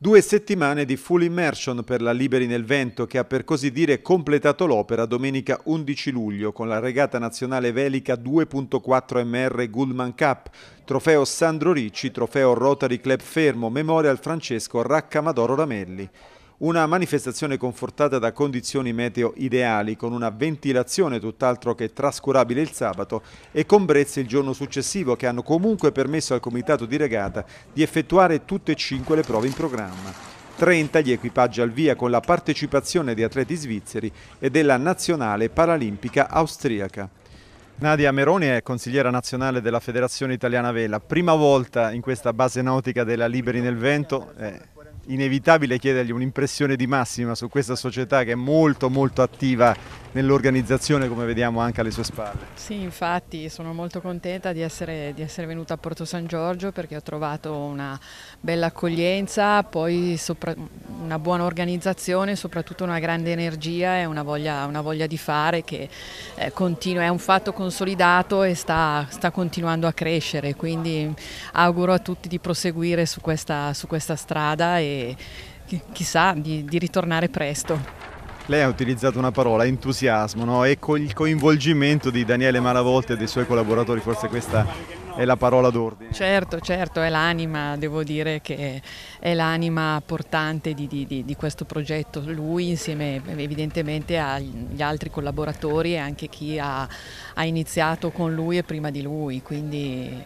2 settimane di full immersion per la Liberi nel Vento che ha per così dire completato l'opera domenica 11 luglio con la regata nazionale velica 2.4 MR Goldman Cup, trofeo Sandro Ricci, trofeo Rotary Club Fermo, Memorial Francesco Raccamadoro Ramelli. Una manifestazione confortata da condizioni meteo ideali, con una ventilazione tutt'altro che trascurabile il sabato e con brezze il giorno successivo che hanno comunque permesso al comitato di regata di effettuare tutte e 5 le prove in programma. 30 gli equipaggi al via con la partecipazione di atleti svizzeri e della nazionale paralimpica austriaca. Nadia Meroni è consigliera nazionale della Federazione Italiana Vela, prima volta in questa base nautica della Liberi nel Vento. Inevitabile chiedergli un'impressione di massima su questa società che è molto attiva nell'organizzazione, come vediamo anche alle sue spalle. Sì, infatti sono molto contenta di essere venuta a Porto San Giorgio perché ho trovato una bella accoglienza, poi una buona organizzazione, soprattutto una grande energia e una voglia di fare che continua, è un fatto consolidato e sta continuando a crescere, quindi auguro a tutti di proseguire su questa strada e chissà di ritornare presto. Lei ha utilizzato una parola, entusiasmo, no? E con il coinvolgimento di Daniele Malavolte e dei suoi collaboratori, forse questa è la parola d'ordine. Certo, è l'anima, devo dire che è l'anima portante di questo progetto. Lui insieme evidentemente agli altri collaboratori e anche chi ha iniziato con lui e prima di lui, quindi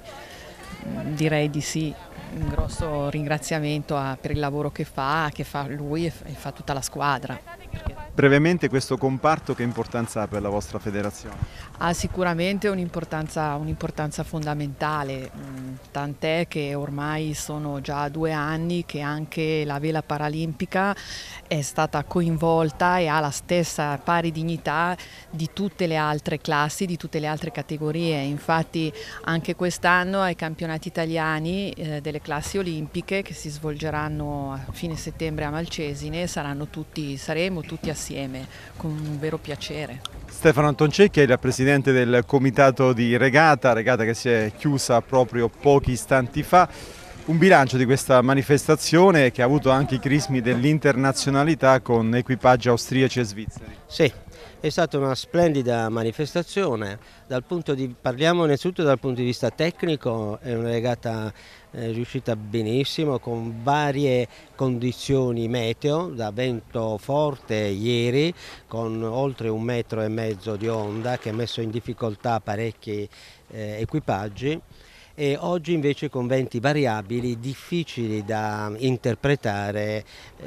direi di sì. Un grosso ringraziamento per il lavoro che fa lui e fa tutta la squadra. Brevemente questo comparto che importanza ha per la vostra federazione? Ha sicuramente un'importanza fondamentale, tant'è che ormai sono già 2 anni che anche la vela paralimpica è stata coinvolta e ha la stessa pari dignità di tutte le altre classi, di tutte le altre categorie. Infatti anche quest'anno ai campionati italiani delle classi olimpiche che si svolgeranno a fine settembre a Malcesine saremo tutti assieme, con un vero piacere. Stefano Antoncecchi è il presidente del comitato di regata che si è chiusa proprio pochi istanti fa. Un bilancio di questa manifestazione che ha avuto anche i crismi dell'internazionalità con equipaggi austriaci e svizzeri. Sì, è stata una splendida manifestazione, parliamo innanzitutto dal punto di vista tecnico, è una regata riuscita benissimo con varie condizioni meteo, da vento forte ieri con oltre 1,5 metri di onda che ha messo in difficoltà parecchi equipaggi. E oggi invece con venti variabili difficili da interpretare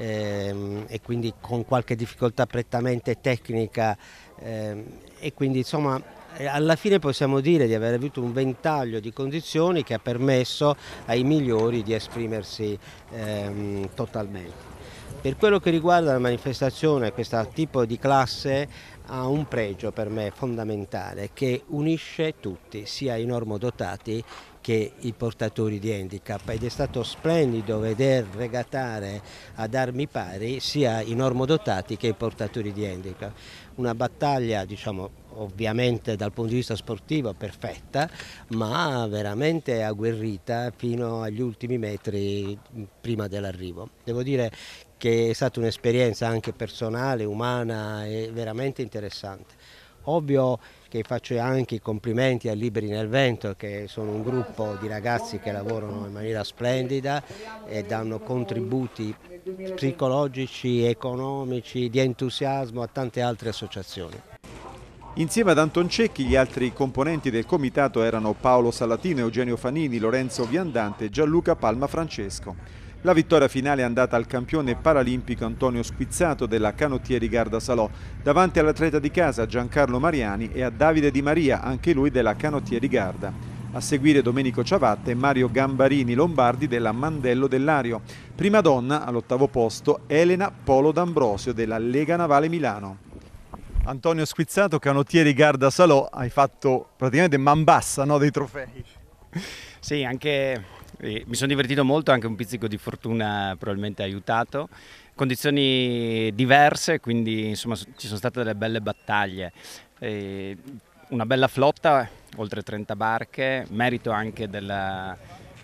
e quindi con qualche difficoltà prettamente tecnica e quindi insomma alla fine possiamo dire di aver avuto un ventaglio di condizioni che ha permesso ai migliori di esprimersi totalmente. Per quello che riguarda la manifestazione, questo tipo di classe ha un pregio per me fondamentale che unisce tutti, sia i normodotati che i portatori di handicap, ed è stato splendido veder regatare ad armi pari sia i normodotati che i portatori di handicap. Una battaglia, diciamo, ovviamente dal punto di vista sportivo perfetta, ma veramente agguerrita fino agli ultimi metri prima dell'arrivo. Devo dire che è stata un'esperienza anche personale, umana e veramente interessante. Ovvio che faccio anche i complimenti a Liberi nel Vento, che sono un gruppo di ragazzi che lavorano in maniera splendida e danno contributi psicologici, economici, di entusiasmo a tante altre associazioni. Insieme ad Antoncecchi gli altri componenti del comitato erano Paolo Salatino, Eugenio Fanini, Lorenzo Viandante e Gianluca Palma Francesco. La vittoria finale è andata al campione paralimpico Antonio Squizzato della Canottieri Garda Salò, davanti all'atleta di casa Giancarlo Mariani e a Davide Di Maria, anche lui della Canottieri Garda. A seguire Domenico Ciavatta e Mario Gambarini Lombardi della Mandello del Lario. Prima donna, all'8° posto, Elena Polo D'Ambrosio della Lega Navale Milano. Antonio Squizzato, Canottieri Garda Salò, hai fatto praticamente man bassa, no, dei trofei. Sì, anche mi sono divertito molto, anche un pizzico di fortuna probabilmente ha aiutato. Condizioni diverse, quindi insomma ci sono state delle belle battaglie. Una bella flotta, oltre 30 barche, merito anche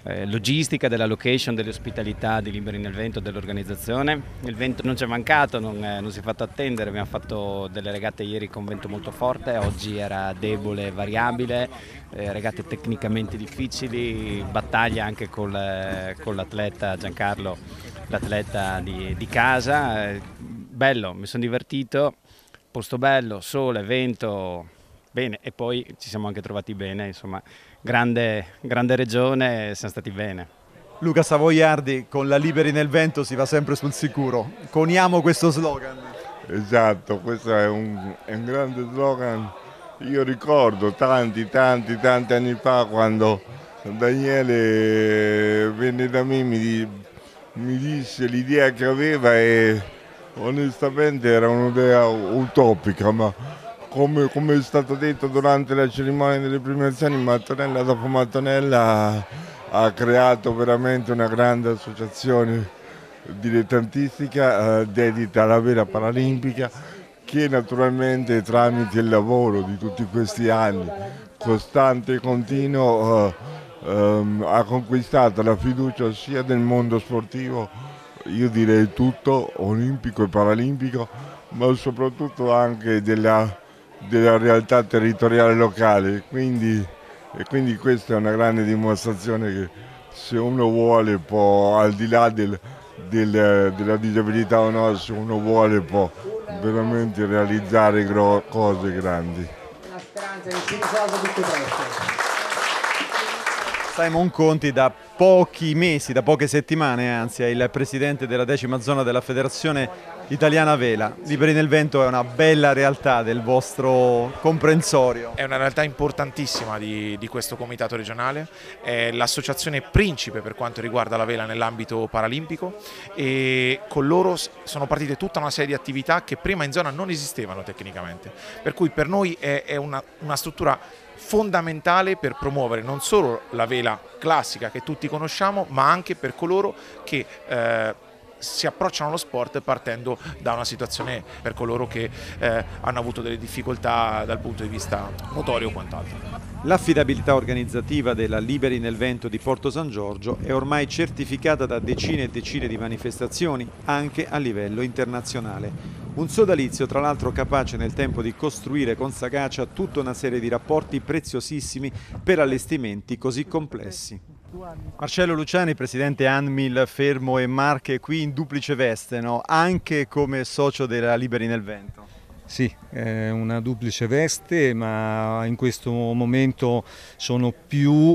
logistica, della location, dell'ospitalità di Liberi nel Vento, dell'organizzazione. Il vento non ci è mancato, non si è fatto attendere, abbiamo fatto delle regate ieri con vento molto forte, oggi era debole e variabile, regate tecnicamente difficili, battaglia anche con l'atleta Giancarlo, l'atleta di casa. Bello, mi sono divertito, posto bello, sole, vento, bene, e poi ci siamo anche trovati bene, insomma, grande regione, siamo stati bene. Luca Savoiardi, con la Liberi nel Vento si va sempre sul sicuro. Coniamo questo slogan. Esatto, questo è un grande slogan. Io ricordo tanti anni fa, quando Daniele venne da me, mi disse l'idea che aveva, e onestamente era un'idea utopica, ma come è stato detto durante la cerimonia delle premiazioni, Mattonella dopo Mattonella ha creato veramente una grande associazione dilettantistica dedita alla vela paralimpica, che naturalmente tramite il lavoro di tutti questi anni, costante e continuo, ha conquistato la fiducia sia del mondo sportivo, io direi tutto, olimpico e paralimpico, ma soprattutto anche della realtà territoriale locale, quindi questa è una grande dimostrazione che se uno vuole può, al di là della disabilità o no, se uno vuole può veramente realizzare cose grandi. Una speranza che si risolva tutto presto. Simon Conti da pochi mesi, da poche settimane anzi, è il presidente della 10ª zona della Federazione Italiana Vela. Liberi nel Vento è una bella realtà del vostro comprensorio. È una realtà importantissima di questo comitato regionale, è l'associazione principe per quanto riguarda la vela nell'ambito paralimpico, e con loro sono partite tutta una serie di attività che prima in zona non esistevano tecnicamente, per cui per noi è una struttura fondamentale per promuovere non solo la vela classica che tutti conosciamo, ma anche per coloro che si approcciano allo sport partendo da una situazione, per coloro che hanno avuto delle difficoltà dal punto di vista motorio o quant'altro. L'affidabilità organizzativa della Liberi nel Vento di Porto San Giorgio è ormai certificata da decine e decine di manifestazioni, anche a livello internazionale. Un sodalizio tra l'altro capace nel tempo di costruire con sagacia tutta una serie di rapporti preziosissimi per allestimenti così complessi. Marcello Luciani, presidente Anmil Fermo e Marche, qui in duplice veste, no? Anche come socio della Liberi nel Vento. Sì, è una duplice veste, ma in questo momento sono più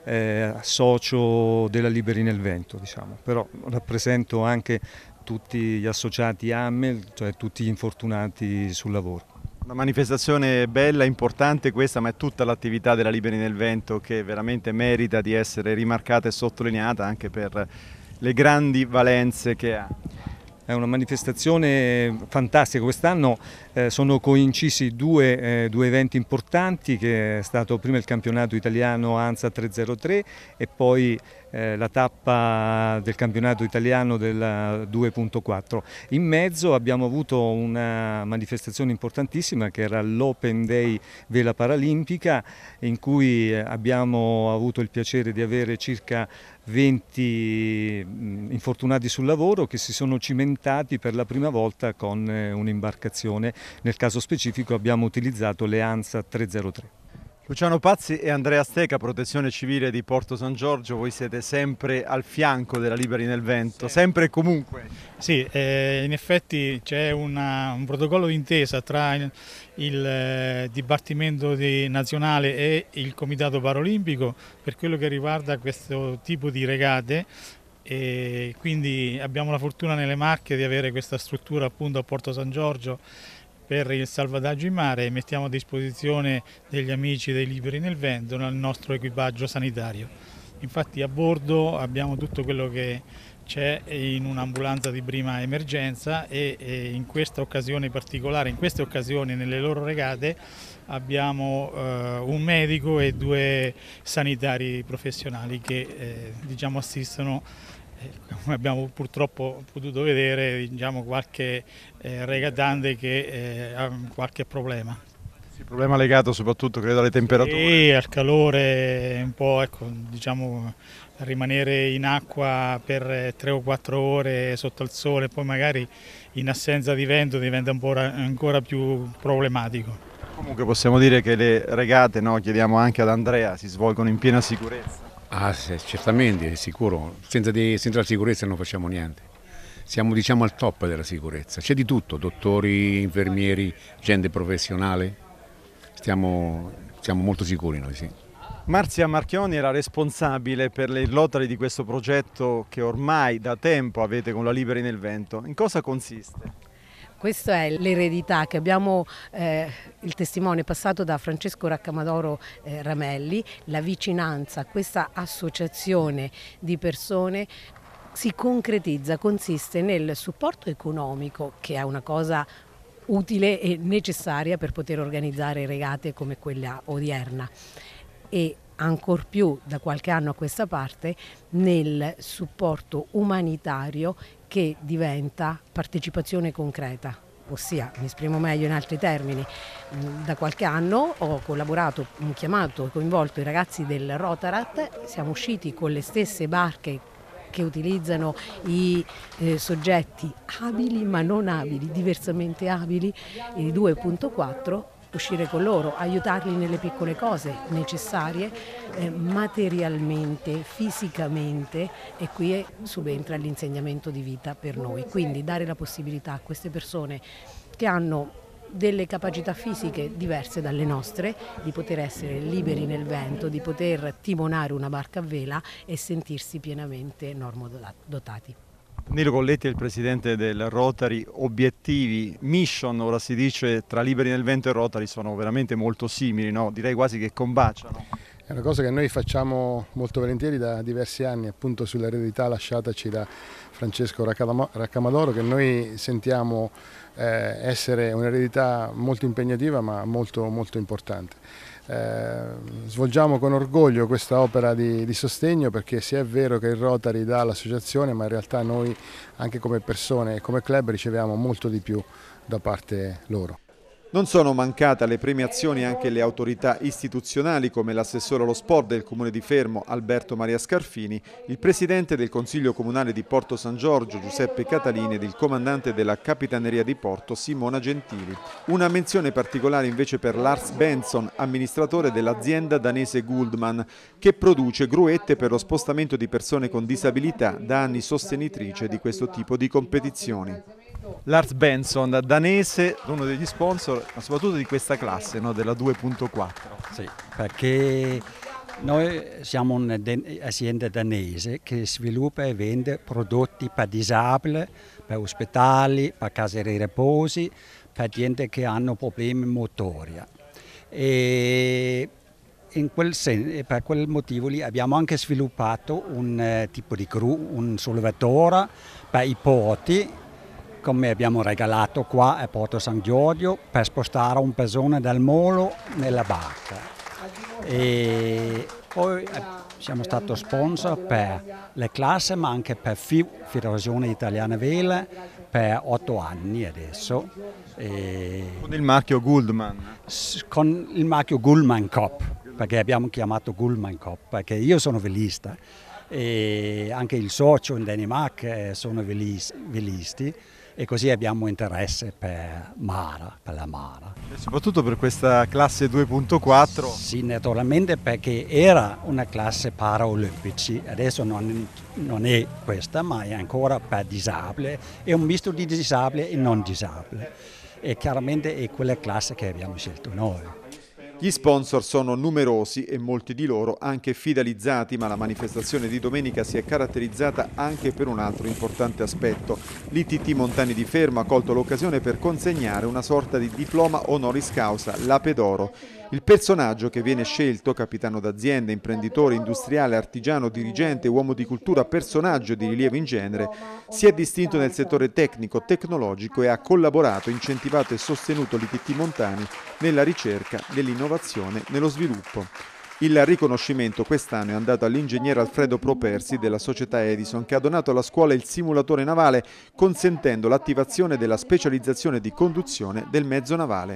socio della Liberi nel Vento, diciamo. Però rappresento anche tutti gli associati AMEL, cioè tutti gli infortunati sul lavoro. Una manifestazione bella, importante questa, ma è tutta l'attività della Liberi nel Vento che veramente merita di essere rimarcata e sottolineata anche per le grandi valenze che ha. È una manifestazione fantastica, quest'anno sono coincisi due eventi importanti, che è stato prima il campionato italiano ANSA 303 e poi la tappa del campionato italiano del 2.4. In mezzo abbiamo avuto una manifestazione importantissima che era l'Open Day Vela Paralimpica, in cui abbiamo avuto il piacere di avere circa 20 infortunati sul lavoro che si sono cimentati per la prima volta con un'imbarcazione. Nel caso specifico abbiamo utilizzato le ANSA 303. Luciano Pazzi e Andrea Steca, Protezione Civile di Porto San Giorgio, voi siete sempre al fianco della Liberi nel Vento, sempre e comunque. Sì, in effetti c'è un protocollo d'intesa tra il Dipartimento nazionale e il Comitato Paralimpico per quello che riguarda questo tipo di regate, e quindi abbiamo la fortuna nelle Marche di avere questa struttura appunto a Porto San Giorgio per il salvataggio in mare, e mettiamo a disposizione degli amici dei Liberi nel Vento il nostro equipaggio sanitario. Infatti a bordo abbiamo tutto quello che c'è in un'ambulanza di prima emergenza, e in questa occasione particolare, in queste occasioni nelle loro regate, abbiamo un medico e 2 sanitari professionali che diciamo assistono. Come abbiamo purtroppo potuto vedere, diciamo, qualche regatante che ha qualche problema. Il problema legato soprattutto credo alle temperature. E al calore, un po', ecco, diciamo, rimanere in acqua per 3 o 4 ore sotto il sole, poi magari in assenza di vento diventa ancora più problematico. Comunque possiamo dire che le regate, no, chiediamo anche ad Andrea, si svolgono in piena sicurezza. Ah, sì, certamente, è sicuro. Senza la sicurezza non facciamo niente. Siamo, diciamo, al top della sicurezza. C'è di tutto, dottori, infermieri, gente professionale. Siamo molto sicuri noi, sì. Marzia Marchioni era responsabile per il Rotary di questo progetto che ormai da tempo avete con la Liberi nel Vento. In cosa consiste? Questa è l'eredità che abbiamo, il testimone passato da Francesco Raccamadoro Ramelli, la vicinanza a questa associazione di persone si concretizza, consiste nel supporto economico, che è una cosa utile e necessaria per poter organizzare regate come quella odierna, e ancor più da qualche anno a questa parte nel supporto umanitario che diventa partecipazione concreta. Ossia, mi esprimo meglio in altri termini, da qualche anno ho collaborato, chiamato e coinvolto i ragazzi del Rotarat, siamo usciti con le stesse barche che utilizzano i soggetti abili ma non abili, diversamente abili, i 2.4, uscire con loro, aiutarli nelle piccole cose necessarie materialmente, fisicamente, e qui subentra l'insegnamento di vita per noi. Quindi dare la possibilità a queste persone che hanno delle capacità fisiche diverse dalle nostre, di poter essere liberi nel vento, di poter timonare una barca a vela e sentirsi pienamente normodotati. Nilo Colletti è il presidente del Rotary. Obiettivi, mission, ora si dice, tra Liberi nel Vento e Rotary sono veramente molto simili, no? Direi quasi che combaciano. È una cosa che noi facciamo molto volentieri da diversi anni, appunto sull'eredità lasciataci da Francesco Raccamadoro, che noi sentiamo essere un'eredità molto impegnativa ma molto, molto importante. Svolgiamo con orgoglio questa opera di sostegno, perché sì, è vero che il Rotary dà all'associazione, ma in realtà noi anche come persone e come club riceviamo molto di più da parte loro. Non sono mancate alle premiazioni anche le autorità istituzionali, come l'assessore allo sport del Comune di Fermo Alberto Maria Scarfini, il presidente del Consiglio Comunale di Porto San Giorgio Giuseppe Catalini ed il comandante della Capitaneria di Porto Simona Gentili. Una menzione particolare invece per Lars Benson, amministratore dell'azienda danese Guldman, che produce gruette per lo spostamento di persone con disabilità, da anni sostenitrice di questo tipo di competizioni. Lars Benson, danese, uno degli sponsor, ma soprattutto di questa classe, no, della 2.4. Sì, perché noi siamo un'azienda danese che sviluppa e vende prodotti per disabili, per ospedali, per case di riposi, per gente che hanno problemi motori. E per quel motivo lì abbiamo anche sviluppato un tipo di gru, un sollevatore per i porti, come abbiamo regalato qua a Porto San Giorgio, per spostare un persona dal molo nella barca. E poi siamo stati sponsor per le classi, ma anche per Federazione Italiana Vela per 8 anni adesso. Con il marchio Guldman? Con il marchio Guldman Cup, perché abbiamo chiamato Guldman Cup, perché io sono velista e anche il socio in Danimarca sono velisti. E così abbiamo interesse per la Mara. E soprattutto per questa classe 2.4? Sì, naturalmente, perché era una classe paraolimpici, adesso non è questa, ma è ancora per disabili, è un misto di disabili e non disabili. E chiaramente è quella classe che abbiamo scelto noi. Gli sponsor sono numerosi e molti di loro anche fidelizzati, ma la manifestazione di domenica si è caratterizzata anche per un altro importante aspetto. L'ITT Montani di Fermo ha colto l'occasione per consegnare una sorta di diploma honoris causa, l'Ape d'Oro. Il personaggio che viene scelto, capitano d'azienda, imprenditore, industriale, artigiano, dirigente, uomo di cultura, personaggio di rilievo in genere, si è distinto nel settore tecnico, tecnologico e ha collaborato, incentivato e sostenuto l'ITT Montani nella ricerca, nell'innovazione, nello sviluppo. Il riconoscimento quest'anno è andato all'ingegnere Alfredo Propersi della società Edison, che ha donato alla scuola il simulatore navale, consentendo l'attivazione della specializzazione di conduzione del mezzo navale.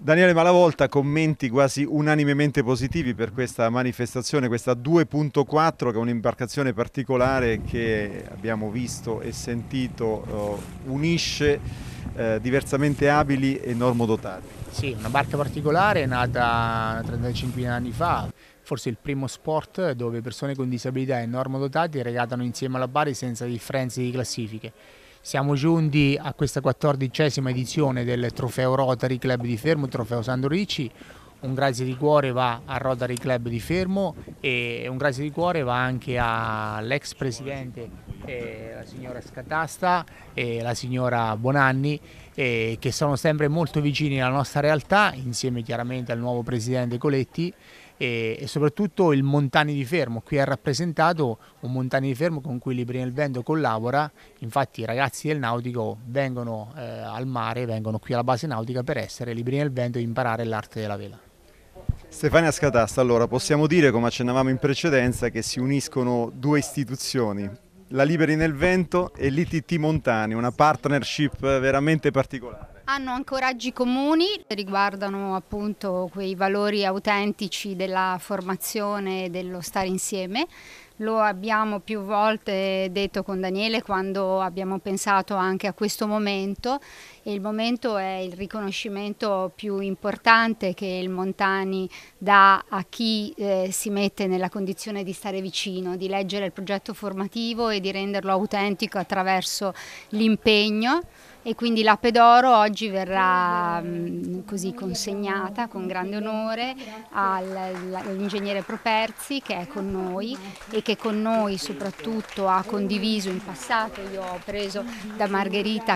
Daniele Malavolta, commenti quasi unanimemente positivi per questa manifestazione, questa 2.4, che è un'imbarcazione particolare che abbiamo visto e sentito unisce diversamente abili e normodotati. Sì, una barca particolare nata 35 anni fa, forse il primo sport dove persone con disabilità e normodotati regatano insieme alla Bari senza differenze di classifiche. Siamo giunti a questa 14ª edizione del trofeo Rotary Club di Fermo, il trofeo Sandro Ricci. Un grazie di cuore va al Rotary Club di Fermo e un grazie di cuore va anche all'ex presidente, la signora Scatasta e la signora Bonanni, che sono sempre molto vicini alla nostra realtà, insieme chiaramente al nuovo presidente Coletti, e soprattutto il Montani di Fermo. Qui è rappresentato un Montani di Fermo con cui Liberi nel Vento collabora. Infatti i ragazzi del nautico vengono al mare, vengono qui alla base nautica per essere Liberi nel Vento e imparare l'arte della vela. Stefania Scatasta, allora possiamo dire, come accennavamo in precedenza, che si uniscono due istituzioni, la Liberi nel Vento e l'ITT Montani, una partnership veramente particolare. Hanno ancoraggi comuni, riguardano appunto quei valori autentici della formazione e dello stare insieme. Lo abbiamo più volte detto con Daniele quando abbiamo pensato anche a questo momento, e il momento è il riconoscimento più importante che il Montani dà a chi si mette nella condizione di stare vicino, di leggere il progetto formativo e di renderlo autentico attraverso l'impegno. E quindi l'Ape d'Oro oggi verrà così consegnata con grande onore all'ingegnere Properzi, che è con noi e che con noi soprattutto ha condiviso in passato. Io ho preso da Margherita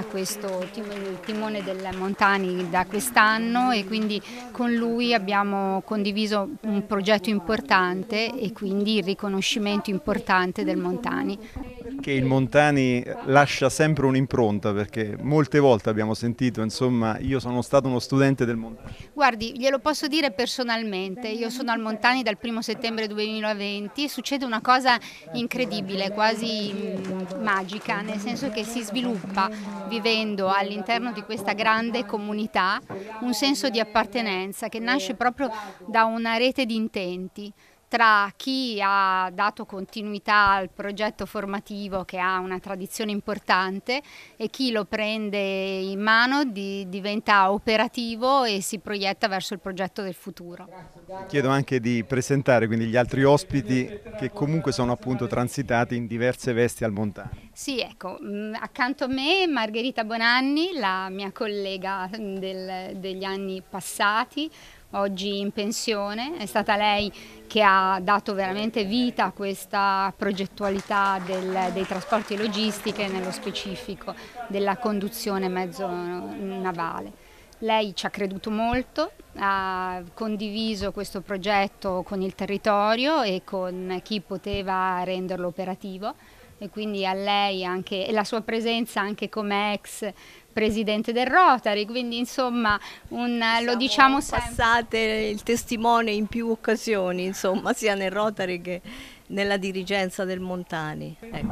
il timone del Montani da quest'anno e quindi con lui abbiamo condiviso un progetto importante e quindi il riconoscimento importante del Montani. Che il Montani lascia sempre un'impronta, perché molte volte abbiamo sentito, insomma, io sono stato uno studente del Montani. Guardi, glielo posso dire personalmente, io sono al Montani dal 1° settembre 2020 e succede una cosa incredibile, quasi magica, nel senso che si sviluppa, vivendo all'interno di questa grande comunità, un senso di appartenenza che nasce proprio da una rete di intenti tra chi ha dato continuità al progetto formativo, che ha una tradizione importante, e chi lo prende in mano, diventa operativo e si proietta verso il progetto del futuro. Chiedo anche di presentare quindi gli altri ospiti che comunque sono appunto transitati in diverse vesti al Montani. Sì, ecco, accanto a me Margherita Bonanni, la mia collega degli anni passati, oggi in pensione. È stata lei che ha dato veramente vita a questa progettualità dei trasporti e logistiche, nello specifico della conduzione mezzo navale. Lei ci ha creduto molto, ha condiviso questo progetto con il territorio e con chi poteva renderlo operativo, e quindi a lei anche, e la sua presenza anche come ex presidente del Rotary, quindi insomma lo diciamo sempre. Passate il testimone in più occasioni, insomma, sia nel Rotary che nella dirigenza del Montani. Ecco.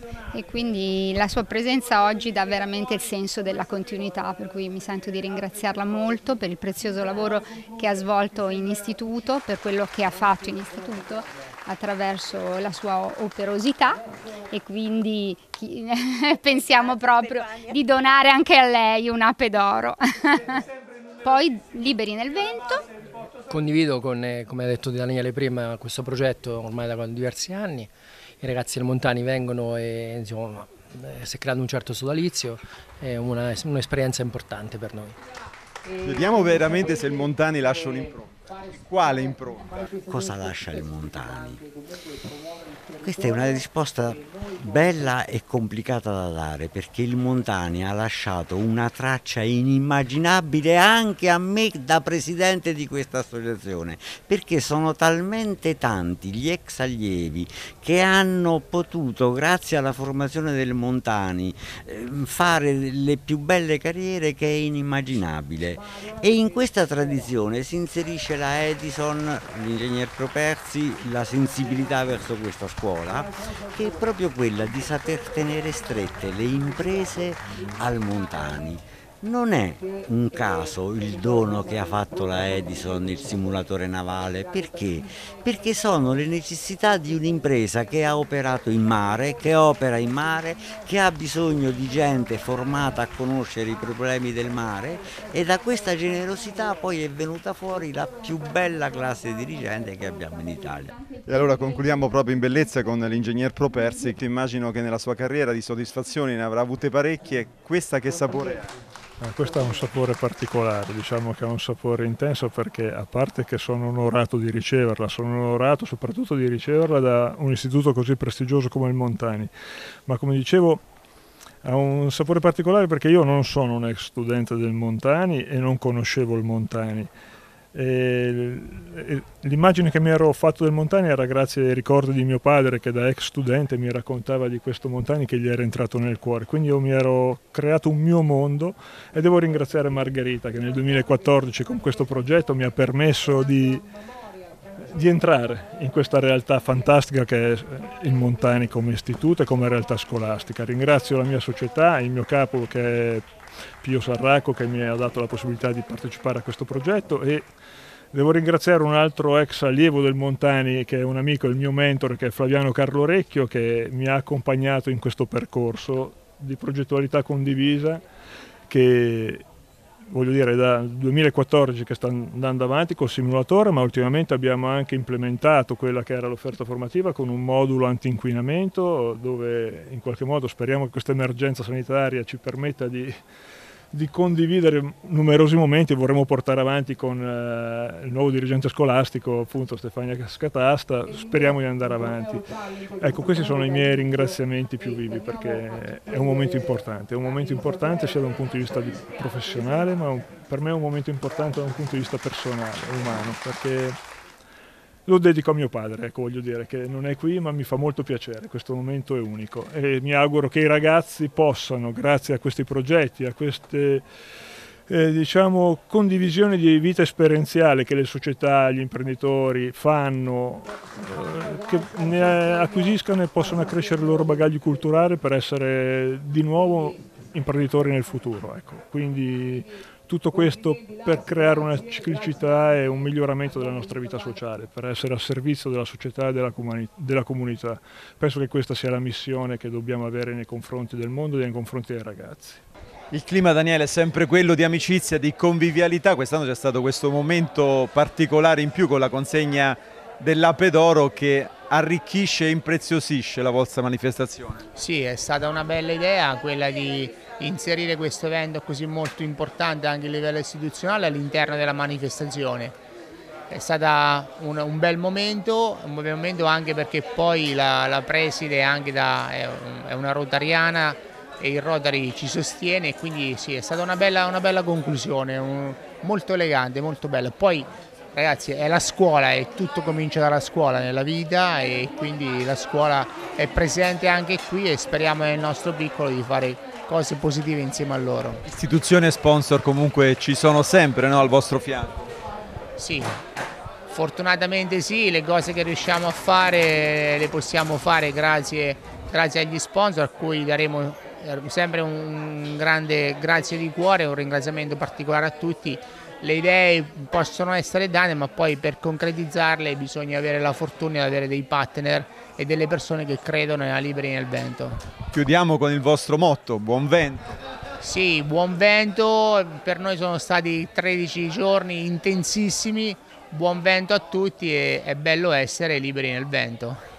E quindi la sua presenza oggi dà veramente il senso della continuità, per cui mi sento di ringraziarla molto per il prezioso lavoro che ha svolto in istituto, per quello che ha fatto in istituto attraverso la sua operosità, e quindi pensiamo proprio di donare anche a lei un Ape d'Oro. Poi Liberi nel Vento. Condivido come ha detto Daniele prima, questo progetto ormai da diversi anni. I ragazzi del Montani vengono e insomma, si è creato un certo sodalizio, è un'esperienza importante per noi. Vediamo veramente se il Montani lascia un'impronta. Quale impronta? Cosa lascia il Montani? Questa è una risposta bella e complicata da dare, perché il Montani ha lasciato una traccia inimmaginabile anche a me da presidente di questa associazione, perché sono talmente tanti gli ex allievi che hanno potuto, grazie alla formazione del Montani, fare le più belle carriere, che è inimmaginabile. E in questa tradizione si inserisce la Edison, l'ingegner Properzi, la sensibilità verso questa scuola, che è proprio quella di saper tenere strette le imprese al Montani. Non è un caso il dono che ha fatto la Edison, il simulatore navale, perché? Perché sono le necessità di un'impresa che ha operato in mare, che opera in mare, che ha bisogno di gente formata a conoscere i problemi del mare, e da questa generosità poi è venuta fuori la più bella classe dirigente che abbiamo in Italia. E allora concludiamo proprio in bellezza con l'ingegner Properzi. Immagino che nella sua carriera di soddisfazioni ne avrà avute parecchie. Questa che sapore ha? Questo ha un sapore particolare, diciamo che ha un sapore intenso, perché a parte che sono onorato di riceverla, sono onorato soprattutto di riceverla da un istituto così prestigioso come il Montani, ma come dicevo ha un sapore particolare perché io non sono un ex studente del Montani e non conoscevo il Montani. L'immagine che mi ero fatto del Montani era grazie ai ricordi di mio padre, che da ex studente mi raccontava di questo Montani che gli era entrato nel cuore, quindi io mi ero creato un mio mondo, e devo ringraziare Margherita che nel 2014 con questo progetto mi ha permesso di entrare in questa realtà fantastica che è il Montani come istituto e come realtà scolastica. Ringrazio la mia società, il mio capo che è Pio Sarracco, che mi ha dato la possibilità di partecipare a questo progetto, e devo ringraziare un altro ex allievo del Montani che è un amico, il mio mentore, che è Flaviano Carlorecchio, che mi ha accompagnato in questo percorso di progettualità condivisa che, voglio dire, dal 2014 che sta andando avanti col simulatore, ma ultimamente abbiamo anche implementato quella che era l'offerta formativa con un modulo anti-inquinamento, dove in qualche modo speriamo che questa emergenza sanitaria ci permetta di condividere numerosi momenti. Vorremmo portare avanti con il nuovo dirigente scolastico, appunto Stefania Scatasta, speriamo di andare avanti. Ecco, questi sono i miei ringraziamenti più vivi, perché è un momento importante sia da un punto di vista professionale, ma per me è un momento importante da un punto di vista personale, umano, perché lo dedico a mio padre, ecco, voglio dire che non è qui, ma mi fa molto piacere, questo momento è unico, e mi auguro che i ragazzi possano, grazie a questi progetti, a queste diciamo condivisioni di vita esperienziale che le società, gli imprenditori fanno, che ne acquisiscano e possano accrescere il loro bagaglio culturale per essere di nuovo imprenditori nel futuro, ecco. Quindi tutto questo per creare una ciclicità e un miglioramento della nostra vita sociale, per essere a servizio della società e della comunità. Penso che questa sia la missione che dobbiamo avere nei confronti del mondo e nei confronti dei ragazzi. Il clima, Daniele, è sempre quello di amicizia, di convivialità. Quest'anno c'è stato questo momento particolare in più con la consegna dell'Ape d'Oro che arricchisce e impreziosisce la vostra manifestazione. Sì, è stata una bella idea quella di inserire questo evento così molto importante anche a livello istituzionale all'interno della manifestazione. È stato un bel momento anche perché poi la preside è una rotariana e il Rotary ci sostiene, e quindi sì, è stata una bella conclusione, molto elegante, molto bella. Poi ragazzi, è la scuola e tutto comincia dalla scuola nella vita, e quindi la scuola è presente anche qui e speriamo nel nostro piccolo di fare cose positive insieme a loro. Istituzioni e sponsor comunque ci sono sempre, no, al vostro fianco? Sì, fortunatamente sì, le cose che riusciamo a fare le possiamo fare grazie agli sponsor, a cui daremo sempre un grande grazie di cuore, un ringraziamento particolare a tutti. Le idee possono essere date, ma poi per concretizzarle bisogna avere la fortuna di avere dei partner e delle persone che credono nella Liberi nel Vento. Chiudiamo con il vostro motto, buon vento. Sì, buon vento, per noi sono stati 13 giorni intensissimi, buon vento a tutti e è bello essere liberi nel vento.